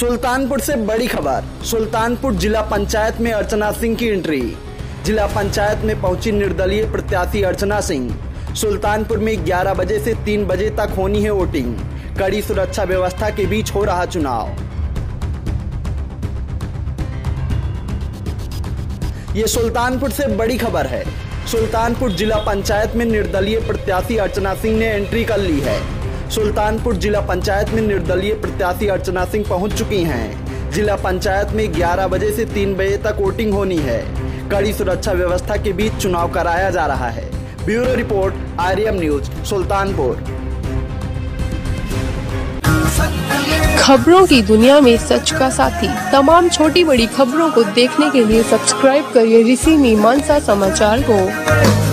सुल्तानपुर से बड़ी खबर। सुल्तानपुर जिला पंचायत में अर्चना सिंह की एंट्री। जिला पंचायत में पहुंची निर्दलीय प्रत्याशी अर्चना सिंह। सुल्तानपुर में 11 बजे से 3 बजे तक होनी है वोटिंग। कड़ी सुरक्षा व्यवस्था के बीच हो रहा चुनाव। ये सुल्तानपुर से बड़ी खबर है। सुल्तानपुर जिला पंचायत में निर्दलीय प्रत्याशी अर्चना सिंह ने एंट्री कर ली है। सुल्तानपुर जिला पंचायत में निर्दलीय प्रत्याशी अर्चना सिंह पहुंच चुकी हैं। जिला पंचायत में 11 बजे से 3 बजे तक वोटिंग होनी है। कड़ी सुरक्षा व्यवस्था के बीच चुनाव कराया जा रहा है। Bureau report, IRM news, Sultanpur. खबरों की दुनिया में सच का साथी। तमाम छोटी बड़ी खबरों को देखने के लिए सब्सक्राइब करिए ऋषि मीमांसा समाचार को।